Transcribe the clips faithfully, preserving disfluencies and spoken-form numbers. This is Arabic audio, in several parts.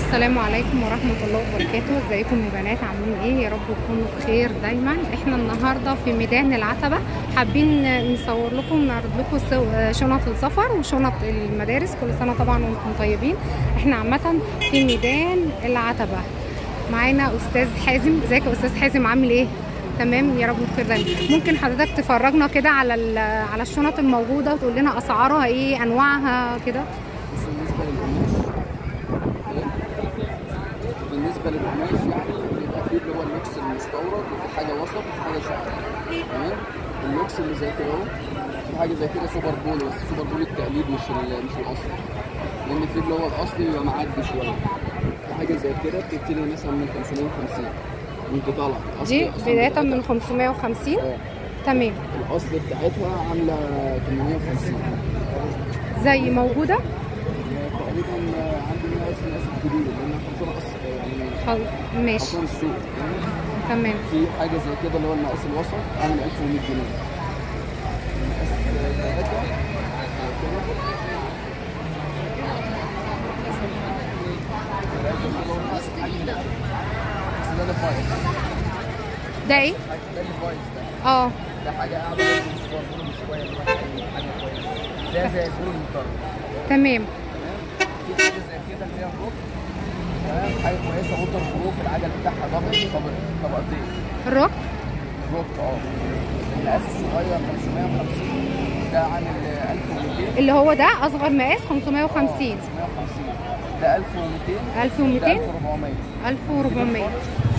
السلام عليكم ورحمة الله وبركاته. ازيكم يا بنات، عاملين ايه؟ يا رب تكونوا بخير دايما. احنا النهارده في ميدان العتبة، حابين نصور لكم نعرض لكم شنط السفر وشنط المدارس. كل سنة طبعا وانتم طيبين. احنا عامة في ميدان العتبة. معانا استاذ حازم. ازيك يا استاذ حازم، عامل ايه؟ تمام، يا رب بخير دايما. ممكن حضرتك تفرجنا كده على على الشنط الموجودة وتقول لنا اسعارها ايه، انواعها كده؟ بالنسبه للقماش بالنسبه للقماش يعني بيبقى فيه اللي هو اللوكس المستورد، وفي حاجه وسط وفي حاجه شعبي. تمام. اللوكس اللي زي كده اهو، في حاجه زي كده سوبر بول، بس السوبر بول التقليد مش مش الاصلي، لان في اللي هو الاصلي بيبقى معدي شويه. في حاجه زي كده بتبتدي مثلا من خمسمية وخمسين وانت طالعه. دي بدايه من خمسمية وخمسين. اه تمام. الاصل بتاعتها عامله تمنمية وخمسين. زي موجوده تقريبا عندي منها اسم ناس كبيره، لان خمسين اصل يعني ماشي خمسين السوق. تمام. في حاجه زي كده اللي هو المقاس الوسط عامل ألف ومية جنيه. المقاس ثلاثة ده الفايز. ده ايه؟ ده الفايز ده. اه ده حاجه قاعده مشوار بول شويه، اللي هو حاجه كويسه زي زي البول المطرز. تمام. في حاجه زي كده اللي هي الروك. تمام. حاجه كويسه ووتر بروف، العجل بتاعها ضغط طبقتين. الروك الروك اه المقاس الصغير خمسمية وخمسين، ده عامل ألف ومئتين. اللي هو ده اصغر مقاس خمسمية وخمسين. خمسمية وخمسين ده ألف ومئتين. ألف ومئتين. ألف وأربعمية. ألف وأربعمية.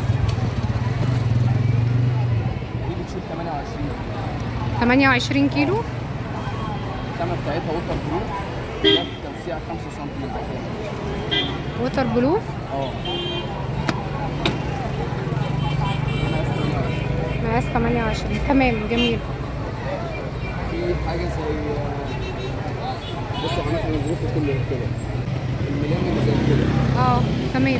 دي بتشيل تمنية وعشرين. تمنية وعشرين كيلو. الخامة بتاعتها ووتر بروف، ده توسيع خمسة سنتيمتر. ووتر بروف. اه مقاس تمنية وعشرين. تمام، جميل. في حاجة زي بصوا عملت الظروف كله كده، الميلان اللي زي كده. اه تمام.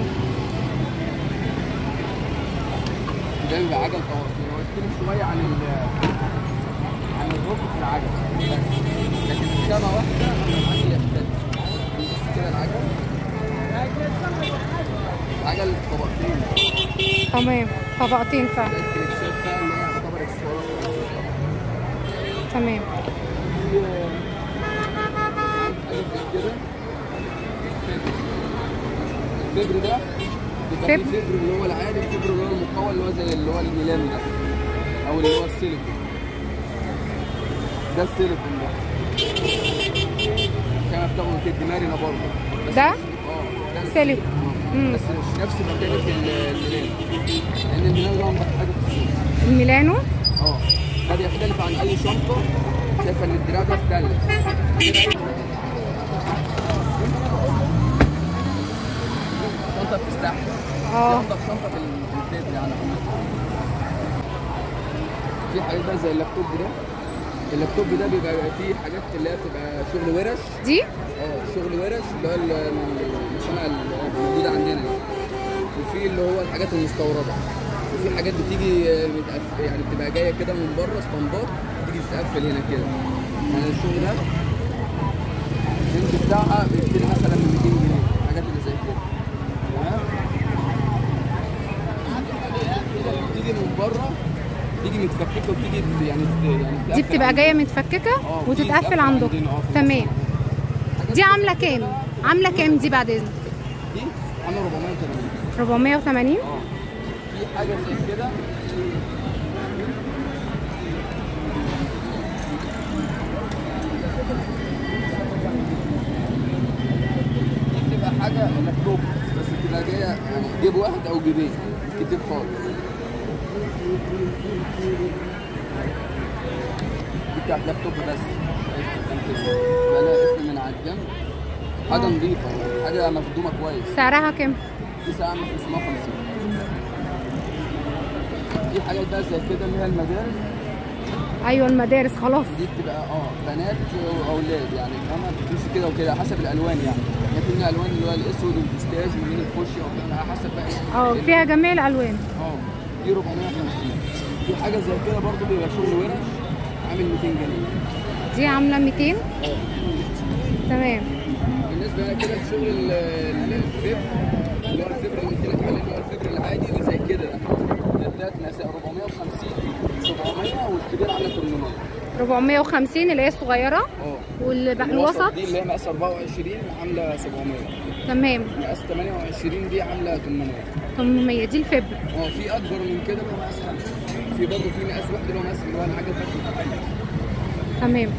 ده بيبقى عجل طوارئ، هو يختلف شوية عن ال عن الروك في العجل بس، لكن الخامة واحدة أما العجل يختلف. بص كده العجل العجل طبقتين. تمام، طبقتين فعلا. ده الكليبسات بقى اللي هي تعتبر اكسسوارات. تمام. حاجة زي كده الفبر ده بيبقى فيه فبر اللي هو العادي، الفبر اللي هو المقوى اللي هو زي اللي هو الميلان ده، او اللي هو السيليكون. ده السيليكون ده كان بتاخده كده مرنه برضه. ده اه ده سيليكون. بس مش نفس مكانة الميلان، لان الميلان ده انضف حاجه في السوق. الميلانو اه ده بيختلف عن اي شنطه. شايفه ان الدراع ده ستانلس. شنطه بتستحمل. اه انضف شنطه في البيت يعني. في حاجات بقى زي اللابتوب ده. اللابتوب ده بيبقى فيه حاجات اللي هي بتبقى شغل ورش. دي اه شغل ورش اللي هو المصانع الموجوده عندنا دي. وفي اللي هو الحاجات المستورده، وفي حاجات بتيجي متقفل يعني بتبقى جايه كده من بره اسطمبات، تيجي تتقفل هنا كده. يعني الشغل ده الجنس بتاعها بيبتدي مثلا من مئتين جنيه، الحاجات اللي زي كده. تمام. بتيجي من بره، تيجي متفككه وبتيجي يعني يعني دي بتبقى جايه متفككه وتتقفل عندكم. تمام. دي عامله كام؟ عامله كام دي بعد اذنك؟ دي عامله أربعمية وتمانين. أربعمية وتمانين. اه في حاجه زي كده دي بتبقى حاجه لابتوب بس بتبقى جايه يعني جيب واحد او جيبين كتير خالص. دي بتاعت لابتوب بس بقى لها اسم من على الجنب، حاجه نظيفه، حاجه مخدومه كويس. سعرها كام؟ دي ساعه خمسمية وخمسين. في حاجات بقى زي كده اللي هي المدارس. ايوه المدارس خلاص. دي بتبقى اه بنات واولاد يعني، فاهمه؟ بتمشي كده وكده حسب الالوان يعني. في منها الوان اللي هو الاسود والبوستاج ومن الفوشيا وكده على حسب بقى اه فيها جميع الالوان. اه دي أربعمية وخمسين. في حاجه زي كده برضه بيبقى شغل ورش عامل مئتين جنيه. دي عامله مئتين. اه تمام. بالنسبه بالنسبه لنا كده شغل ال- ال- الفبر اللي هو الفبر اللي قلت لك عليه اللي هو الفبر العادي اللي زي كده ده ده مقاس أربعمية وخمسين سبعمية والكبير على تمنمية. أربعمية وخمسين اللي هي الصغيره، اه والوسط دي اللي هي مقاس أربعة وعشرين عامله سبعمية. تمام. مقاس تمنية وعشرين دي عامله تمنمية. تمنمية دي الفبر. اه في اكبر من كده اللي هو مقاس خمسة. في برضه في مقاس واحد اللي هو مقاس اللي هو الحاجه الفاتحه. تمام.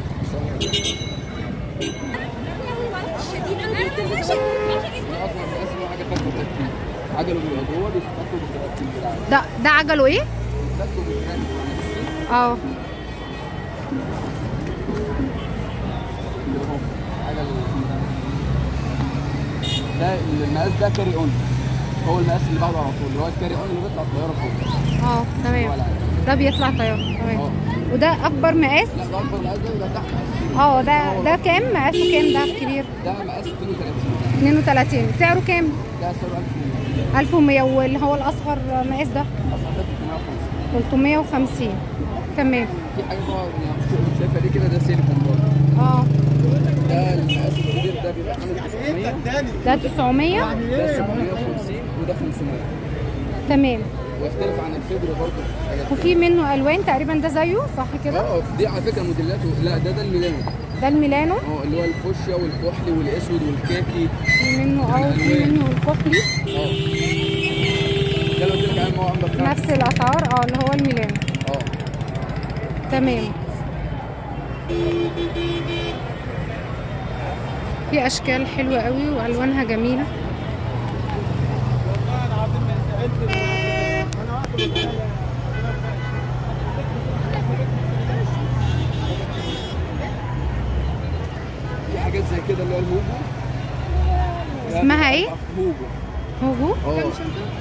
اصلا مقاس اللي هو حاجه فاتحه ترتيب. عجله بيبقى جوه بيتفكوا بالترتيب بتاعه. ده ده عجله ايه؟ بيتفكوا بالترتيب. اه ده المقاس ده كاري اون، هو المقاس اللي بعده على طول اللي هو الكاري اون اللي بيطلع الطياره فوق. اه تمام. ده بيطلع طياره تمام. اه وده اكبر مقاس؟ لا ده اكبر مقاس ده يبقى تحت عشرين. اه ده ده كام مقاسه؟ كام ده الكبير؟ ده مقاس اتنين وتلاتين. اتنين وتلاتين. سعره كام؟ ده سعره ألف ومية. ألف ومية. واللي هو الاصغر مقاس ده اصلا ده تلتمية تلتمية وخمسين. وخمسين. تمام. في حاجه بقى يعني شايفه دي كده ده سيليكون برضه. اه ده المقاس الكبير ده بيبقى عامل تسعمية. ده تسعمية. ده سبعمية وخمسين وده خمسمية. تمام. ويختلف عن الفبر برضه. وفي منه الوان تقريبا، ده زيه صح كده؟ اه دي على فكره موديلاته. لا ده ده الميلانو. ده الميلانو. اه اللي هو الفوشيا والكحلي والاسود والكاكي. في منه اه في منه الكحلي. اه ده اللي قلت لك عليه ان هو عندك نفس الاسعار اه اللي هو الميلانو. اه تمام. في اشكال حلوه قوي والوانها جميله. في حاجات زي كده اللي هو الهوجو. اسمها ايه؟ هوجو. هوجو. اه يبقى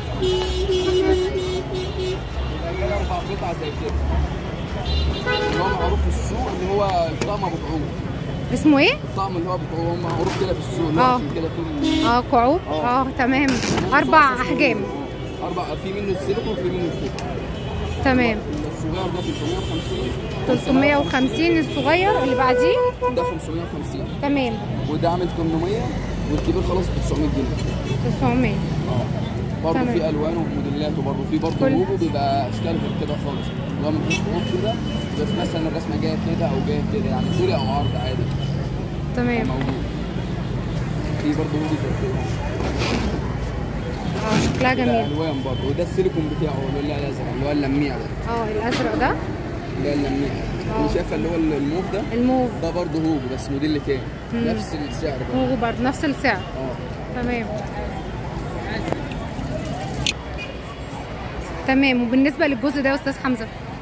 كده اربع قطع زي كده اللي هو معروف في السوق اللي هو الطقم ابو كعوب. اسمه ايه؟ الطقم اللي هو ابو كعوب معروف كده في السوق اللي اه. هو عشان كده في اه كعوب. اه. اه تمام. اربع احجام. اربع في منه السيليكون وفي منه الفوق. تمام. الصغير ده تلتمية وخمسين. تلتمية وخمسين الصغير اللي بعديه ده خمسمية وخمسين. تمام. وده عامل تمنمية والكبير خلاص ب تسعمية جنيه. تسعمية. اه برضه تمام. في الوان وموديلات وبرضه في برضه كل- لوجو بيبقى اشكال غير كده خالص اللي هو من فوق كده بس مثلا الرسمه جايه كده او جايه كده يعني طولي او عرض عادي تمام. موجود. في برضه لوجو زي كده. اه شكلها ده جميل. الوان برضه وده السيليكون بتاعه اللي هو الازرق اللي هو اللميع ده. اه الازرق ده اللي هو اللميع اللي شايفه اللي هو الموف ده. الموف. ده برضه هوجو بس موديل تاني مم. نفس السعر برضه. هوجو برضه نفس السعر. اه تمام. تمام. وبالنسبه للجزء ده يا استاذ حمزه؟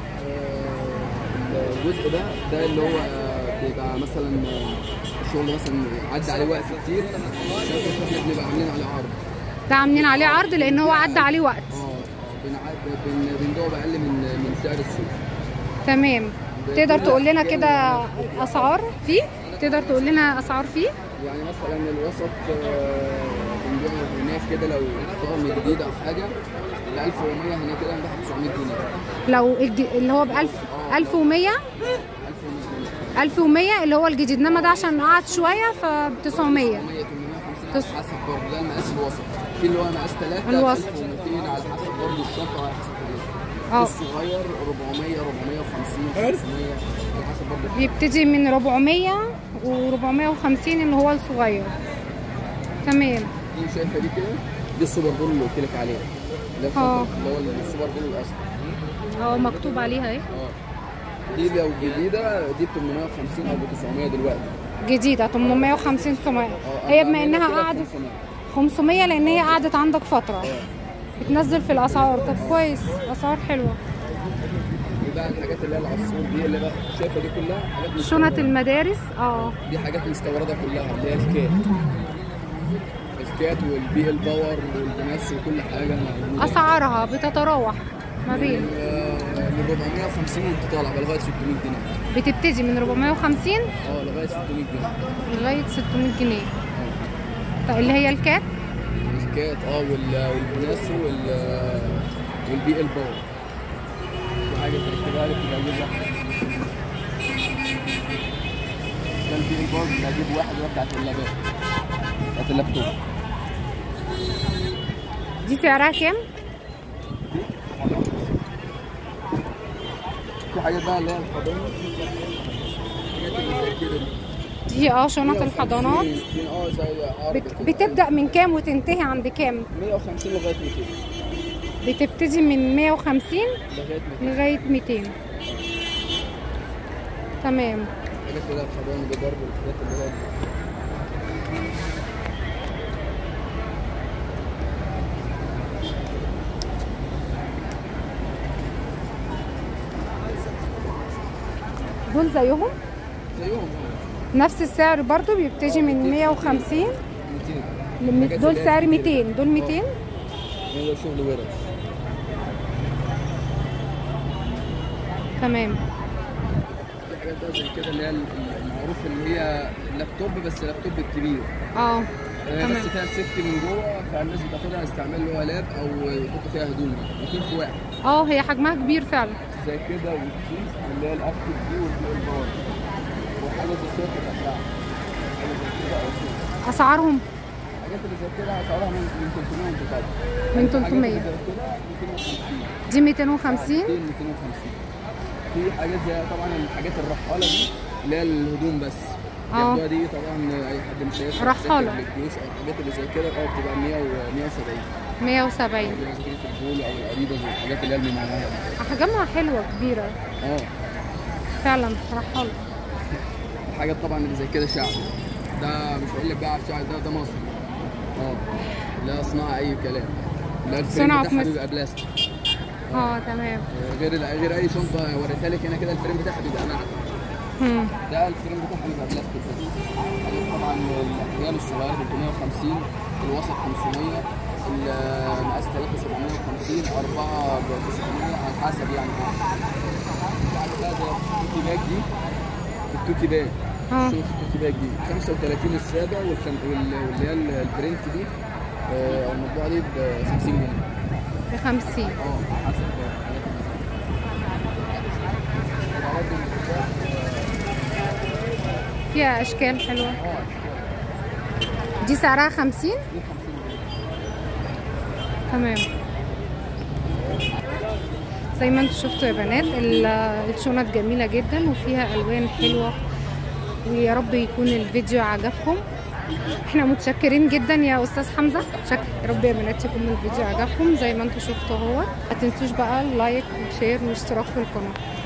آه، الجزء ده ده اللي هو بيبقى مثلا الشغل مثلا عدى عليه وقت كتير شايف احنا بنبقى عاملين عليه عرض. ده عاملين عليه عرض لان هو عدى عليه وقت. اه بنعد- بن- بنبيعه باقل من من سعر السوق. تمام. تقدر تقول لنا كده اسعار فيه؟ تقدر تقول لنا اسعار فيه؟ يعني مثلا الوسط آه، بنبيعه هناك كده لو طقم جديد او حاجه ال ألف ومية هنا كده بنبيعها ب تسعمية جنيه. لو الج... اللي هو ب ألف ألف ومية. ألف ومية جنيه. ألف ومية اللي هو الجديد، انما ده عشان قعد شويه فب تسعمية. تمنمية تمنمية وخمسين على حسب برضه ده المقاس الوسط. في اللي هو مقاس ثلاثة الوسط. ألف ومئتين على حسب برضه الشنطه وعلى حسب الريت. اه. الصغير أربعمية أربعمية وخمسين خمسمية على حسب برضه. بيبتدي من أربعمية و450 اللي هو الصغير. تمام. دي شايفه دي كده دي السوبر بول اللي قلت لك عليها اللي اه. هو اللي هو السوبر بول الاصلي. اه مكتوب عليها اهي. اه دي لو جديده دي ب تمنمية وخمسين او ب تسعمية دلوقتي. جديده تمنمية وخمسين تسعمية. اه هي أنا بما عاملها انها كده ب قعدت خمسمية. خمسمية لان هي قعدت عندك فتره اه بتنزل في الاسعار. طب كويس، اسعار حلوه. دي بقى الحاجات اللي هي العصفور دي اللي بقى شايفه دي كلها حاجات شنط مستوردة. المدارس اه دي حاجات مستورده كلها اللي هي الكات الكات والبي ال باور والبناس وكل حاجه موجوده. اسعارها بتتراوح ما بين من آه، من أربعمية وخمسين وانت طالع بقى لغايه ستمية جنيه. بتبتدي من أربعمية وخمسين اه لغايه ستمية جنيه. لغايه ستمية جنيه. اه طيب اللي هي الكات. الكات اه وال- والبناسو وال والبي ال باور. في حاجه تركبها لك تبقى اجيب واحد. ده البي ال باور اللي هجيب واحد اللي هو بتاعت اللابات. بتاعت اللابتوب. دي سعرها كام؟ في حاجات بقى اللي هي الحضانه، حاجات اللي زي كده دي. دي اه شنط الحضانات. اه زي عرض بت... بتبدأ من كام وتنتهي عند كام؟ مية وخمسين لغايه ميتين. بتبتدي من مية وخمسين لغايه ميتين. لغاية ميتين. تمام. حاجات كده الحضانه دي برضه الحاجات اللي هي دول زيهم؟ زيهم نفس السعر برضو بيبتدي من مية وخمسين. ميتين. دول سعر ميتين. دول ميتين. ده شغل ورش. تمام. في حاجات بقى زي كده اللي هي المعروف اللي هي لابتوب، بس لابتوب الكبير. اه تمام. بس فيها سيفتي من جوه، فالناس بتاخدها استعمال اللي هو لاب او يحطوا فيها هدوم، يكون في واحد. اه هي حجمها كبير فعلا. زي كده والكيس اللي هي الاكتف دي والبار وحاجه زي الشركه بتاعتها. حاجه زي كده او كده. اسعارهم؟ الحاجات اللي زي كده اسعارها من من ثلاثمية وانت طالع. من ثلاثمية. زي كده ميتين وخمسين. دي ميتين وخمسين. ميتين وخمسين. في حاجات زي طبعا الحاجات الرحاله دي اللي هي الهدوم بس. اه دي طبعا اي حد مسافر رحاله الجيوش او الحاجات اللي زي كده اه بتبقى مية وسبعين. مية وسبعين. زي البول او الاديداس والحاجات اللي هي المميزه دي. احجامها حلوه كبيره. اه فعلا رحاله. الحاجات طبعا اللي زي كده شعبي، ده مش هقول لك بقى على الشعبي، ده ده مصري. اه لا صناعه اي كلام. لا الفريم بتاعها بيبقى بلاستيك. اه تمام. غير غير اي شنطه وريتها لك هنا كده الفريم بتاعها بيبقى معدن. ده الفريم بتاعها بيبقى بلاستيك بس. طبعا الاحجام الصغيره ثلاثمية وخمسين، الوسط خمسمية، المقاس ثلاثة سبعمية وخمسين، أربعة ب تسعمية على حسب يعني. بعد كده التوتي باج دي، التوتي باج اه شوف التوتي باج دي خمسة وتلاتين الساده واللي هي البرنت دي او المطبوعه دي ب خمسين جنيه. ب خمسين. اه حسب. فيها اشكال حلوه. دي سعرها خمسين. دي خمسين جنيه. تمام. زي ما انتم شفتوا يا بنات الشنط جميله جدا وفيها الوان حلوه، ويا رب يكون الفيديو عجبكم. احنا متشكرين جدا يا استاذ حمزه. شكرا. يا رب يا بنات يكون الفيديو عجبكم زي ما انتم شفتوا اهو. ما تنسوش بقى اللايك والشير والاشتراك في القناه.